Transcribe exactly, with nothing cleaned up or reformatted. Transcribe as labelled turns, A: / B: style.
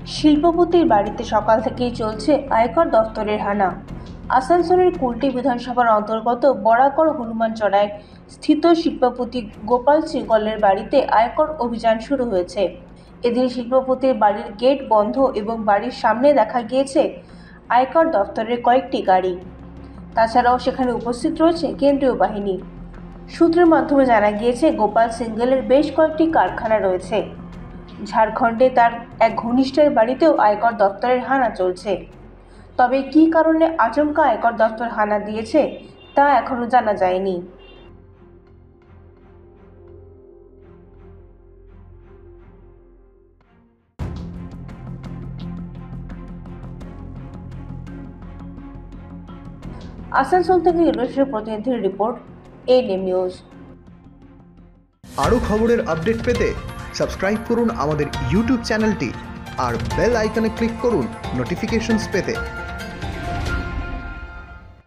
A: শিল্পপতির বাড়িতে সকাল থেকেই চলছে আয়কর দফতরের হানা। আসানসোলের কুলটি বিধানসভার অন্তর্গত বরাকর হনুমানচড়ায় স্থিত শিল্পপতি গোপাল সিগলের বাড়িতে আয়কর অভিযান শুরু হয়েছে। এদিন শিল্পপতির বাড়ির গেট বন্ধ এবং বাড়ির সামনে দেখা গিয়েছে আয়কর দফতরের কয়েকটি গাড়ি। তাছাড়াও সেখানে উপস্থিত রয়েছে কেন্দ্রীয় বাহিনী। সূত্রের মাধ্যমে জানা গিয়েছে গোপাল সিঙ্গলের বেশ কয়েকটি কারখানা রয়েছে। ঝাড়খণ্ডে তার এক ঘনিষ্ঠের বাড়িতেও আয়কর দফতরের হানা চলছে। তবে কী কারণে আচমকা আয়কর দফতর হানা দিয়েছে তা এখনো জানা যায়নি। আসানসোল থেকে ইউনিভার্সিটির প্রতিনিধির রিপোর্ট, এএনএম নিউজ।
B: আরও খবরের আপডেট পেতে সাবস্ক্রাইব করুন আমাদের ইউটিউব চ্যানেলটি আর বেল আইকনে ক্লিক করুন নোটিফিকেশনস পেতে।